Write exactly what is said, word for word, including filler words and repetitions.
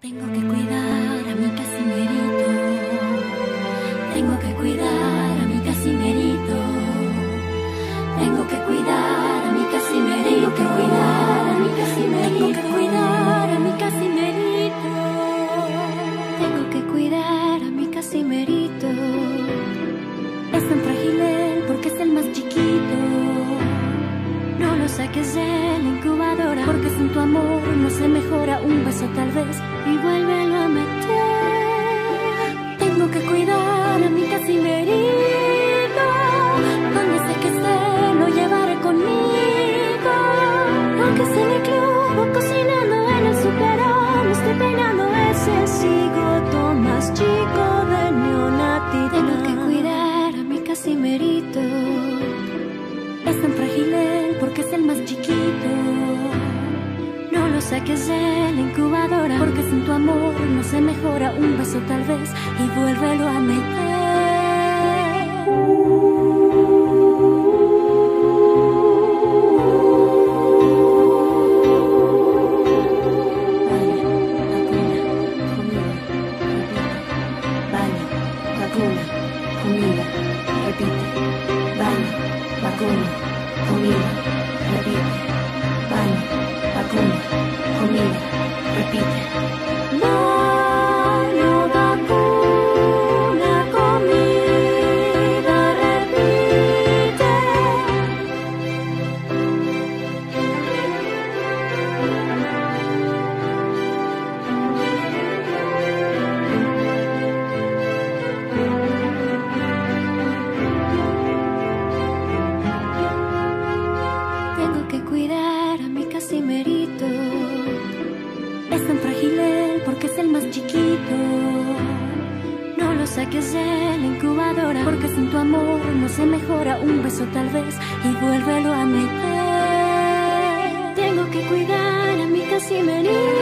Tengo que cuidar a mi Casimerito. Tengo que cuidar a mi Casimerito. Tengo que cuidar a mi Casimerito. Tengo que cuidar a mi Casimerito. Tengo que cuidar a mi Casimerito. Tengo que cuidar a mi Casimerito. Es tan frágil él porque es el más chiquito. No lo saques de la incubadora, porque sin tu amor no se mejora. Un beso tal vez y vuélvelo a meter. Tengo que cuidar a mi Casimerito. Donde sé que esté lo llevaré conmigo. Aunque esté en el club o cocinando en el superón, estoy peinando ese cigoto más chico de neonatina. Tengo que cuidar a mi Casimerito. Es tan frágil él porque es el más chiquito. No lo saques de la incubadora, porque sin tu amor no se mejora. Un beso tal vez y vuélvelo a meter. Baño, vacuna, comida, repite. Baño, vacuna, comida, repite. Baño, vacuna, comida, repite. Baño, vacuna, comida, repite. Tengo que cuidar a mi Casimerito. Es tan frágil él porque es el más chiquito. No lo saques de la incubadora, porque sin tu amor no se mejora. Un beso tal vez y vuélvelo a meter. Tengo que cuidar a mi Casimerito.